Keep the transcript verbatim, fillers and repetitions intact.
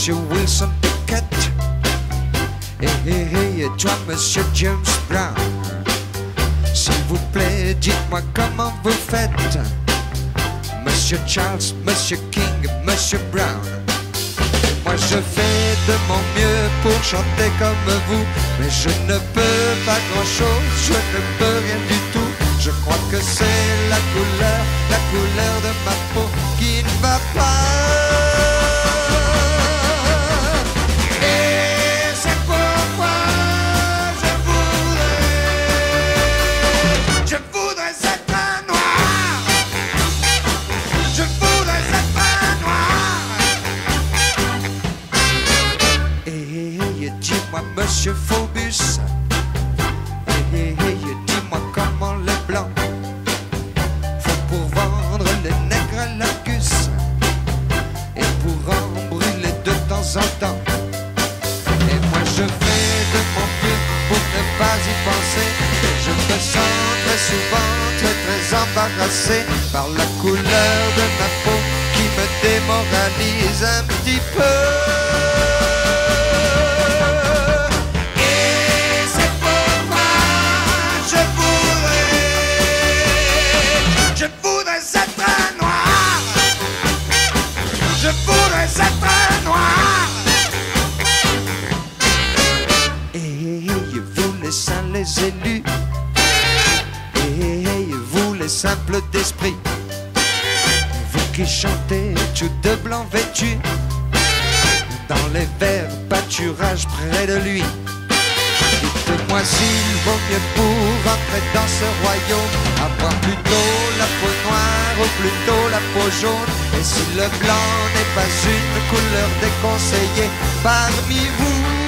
Monsieur Wilson Pickett. Et, et, et, et toi, Monsieur James Brown, s'il vous plaît, dites-moi comment vous faites. Monsieur Charles, Monsieur King, Monsieur Brown. Moi je fais de mon mieux pour chanter comme vous, mais je ne peux pas grand chose, je ne peux rien du tout. Je crois que c'est la couleur, la couleur de ma peau qui ne va pas. Et c'est pourquoi je voudrais, je voudrais être un noir. Je voudrais être un noir. Et dis-moi, Monsieur Phobus, et dis-moi comment les blancs font pour vendre les nègres à l'Argus et pour en brûler de temps en temps. Et moi je fais de mon mieux pour ne pas y penser, et je me sens très souvent très très embarrassé par la couleur de ma peau qui me démoralise un petit peu. Je voudrais être un noir. Et vous les saints, les élus, et vous les simples d'esprit, vous qui chantez tout de blanc vêtus dans les verts pâturages près de lui, dites-moi s'il vaut mieux pour entrer dans ce royaume avoir plutôt la peau noire ou plutôt la peau jaune. Et si le blanc n'est pas une couleur déconseillée parmi vous,